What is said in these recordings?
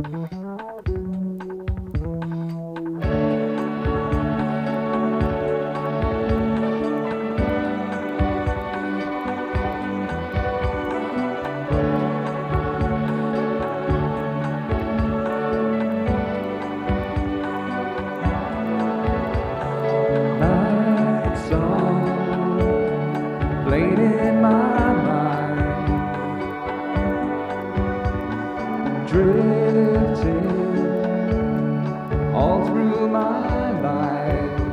Played in my mind, drifting all through my life.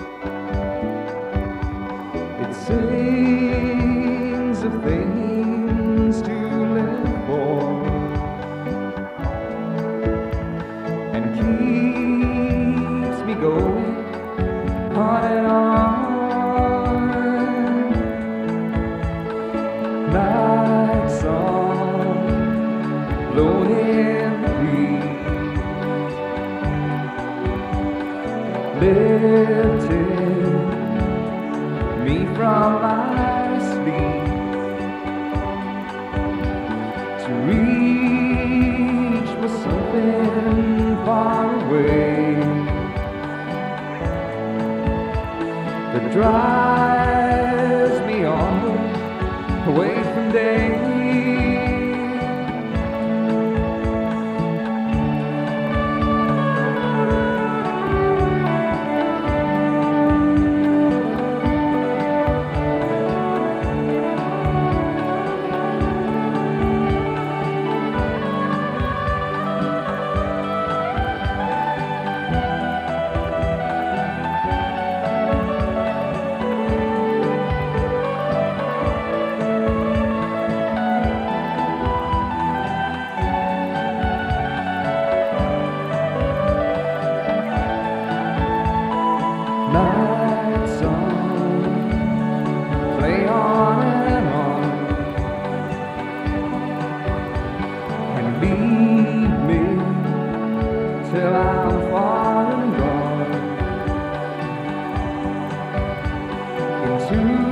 It sings of things to live for and keeps me going on and on. Night song blowing in the breeze, lifting me from my sleep to reach for something far away that drives me onward away from day. Night song, play on and lead me till I'm far and gone into